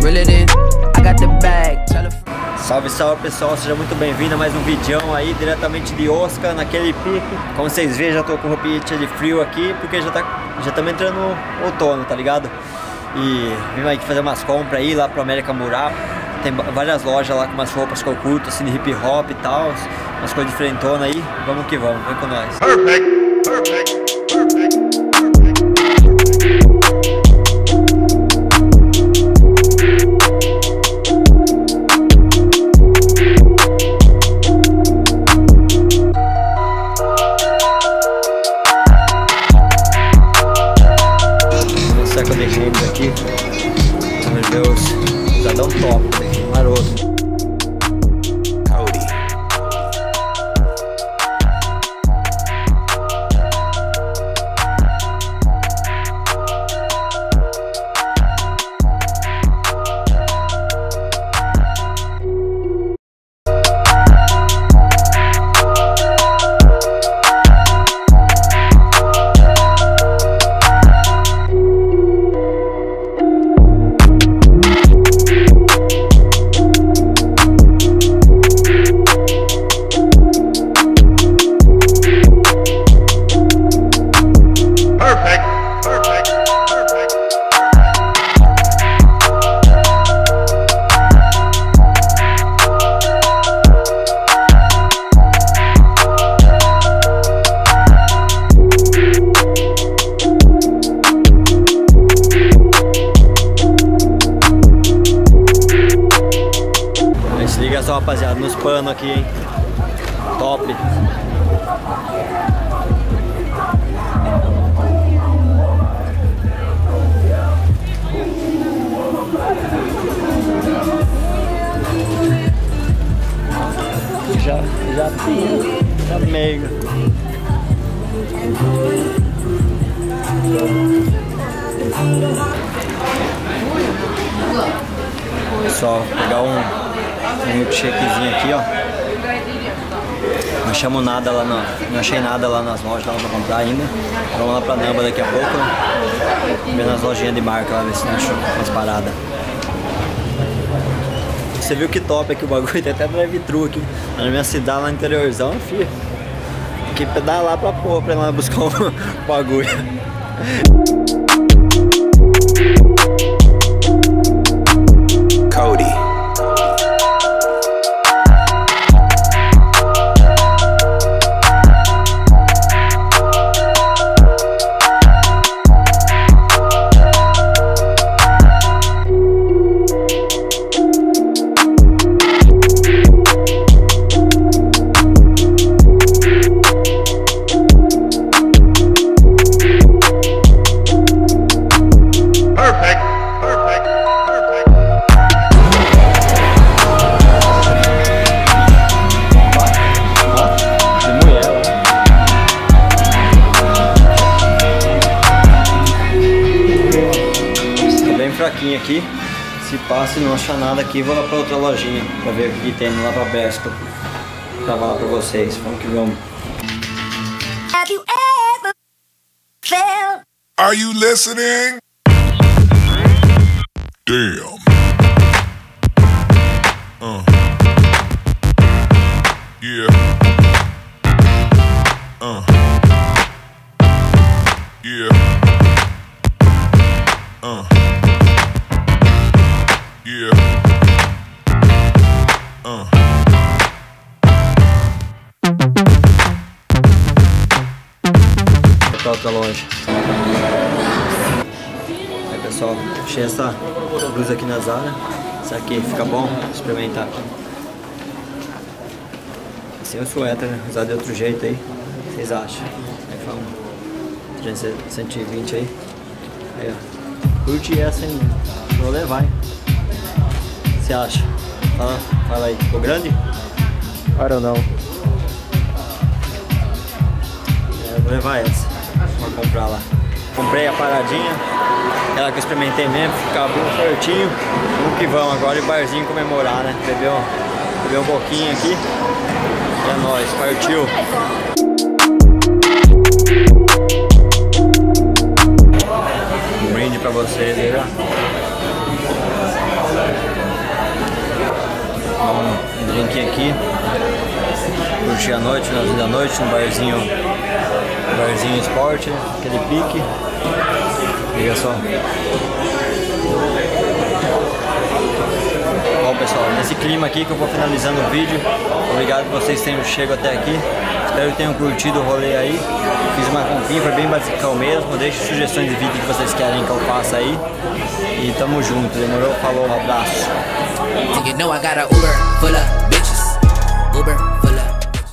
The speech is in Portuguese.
reel it in. I got the bag. Salve, salve pessoal, seja muito bem-vindo a mais um vídeo aí, diretamente de Osca, naquele pique. Como vocês veem, já tô com roupinha de frio aqui, porque já estamos entrando no outono, tá ligado? E vim aqui fazer umas compras aí, lá pro América Mural. Tem várias lojas lá com umas roupas que eu curto, assim, de hip hop e tal, umas coisas diferentonas aí. Vamos que vamos, vem com nós. Perfect, perfect, perfect. Aqui, vamos ver os usadão top, né? Maroto. Se liga só, rapaziada, nos panos aqui, hein? Top! Já meio. Só pegar um milkshakezinho aqui, ó. Não achamos nada lá não achei nada lá nas lojas lá pra comprar ainda. Vamos lá pra Namba daqui a pouco, né? Ver nas lojinhas de marca lá, ver se não achou umas paradas. Você viu que top aqui o bagulho, tem até drive-thru aqui. Na minha cidade, lá no interiorzão, filho. Tem que pedalar pra porra pra ir lá buscar o bagulho. Cody. Fraquinho aqui, se passa e não achar nada aqui, vou lá pra outra lojinha pra ver o que tem lá pra Besto, pra falar pra vocês. Vamos que vamos. Have you ever felt? Are you listening? Damn. Yeah. Yeah. Yeah. Pra outra loja. Aí pessoal, achei essa blusa aqui na Zara. Essa aqui fica bom? Vou experimentar aqui. Assim o suéter, né? Usar de outro jeito aí. O que vocês acham? Aí fala 120 aí. Aí ó. Curte essa aí, vou levar, hein? O que você acha? Fala aí, ficou grande? Para ou não? Vou levar essa, vou comprar lá. Comprei a paradinha, ela que eu experimentei mesmo, ficava bem certinho. Vamos que vamos agora, e barzinho comemorar, né? Beber um pouquinho aqui. E é nóis, partiu! Um brinde pra vocês aí, ó. pique aqui. Curtir a noite, finalzinho da noite, no barzinho esporte, aquele pique. Liga só. Bom pessoal, nesse clima aqui que eu vou finalizando o vídeo. Obrigado por vocês terem chegado até aqui. Espero que tenham curtido o rolê aí. Fiz uma comprinha, foi bem basicão mesmo. Deixe sugestões de vídeo que vocês querem que eu faça aí. E tamo junto, demorou? Falou, um abraço. You know I got a Uber full of bitches. Uber full of